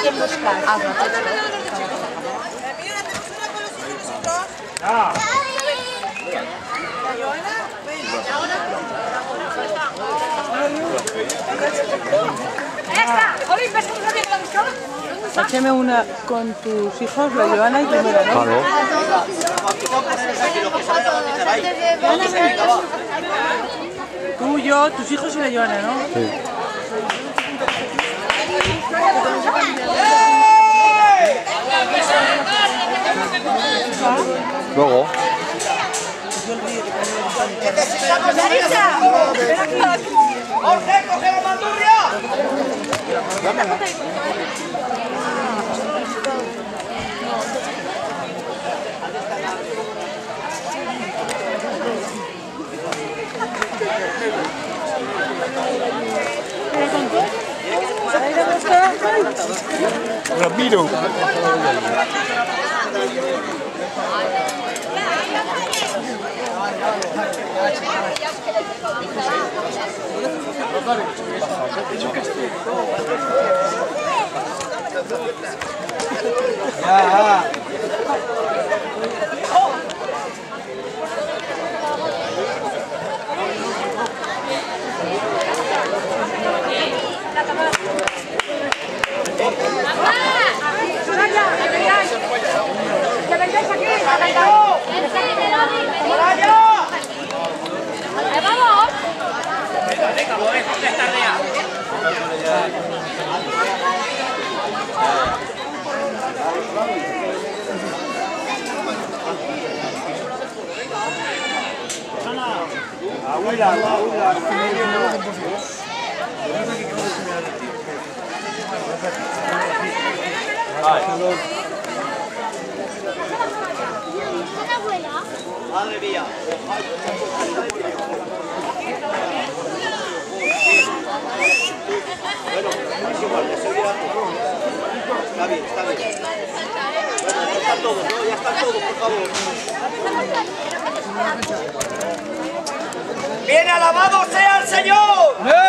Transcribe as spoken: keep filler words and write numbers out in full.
quién buscar. Ah, no, Ah. Sáqueme una con tus hijos, la Joana y tu Mera, ¿no? Claro. Tú, yo, tus hijos y la Joana, ¿no? Sí. Luego. ¡Jorge, coge la bandurria! Ramiro. Ya. Abuela, abuela. Madre mía. Bueno, es igual, de seguridad. Está bien, está bien. Bueno, ya están todos, ¿no? Ya están todos, por favor. ¡Bien alabado sea el Señor!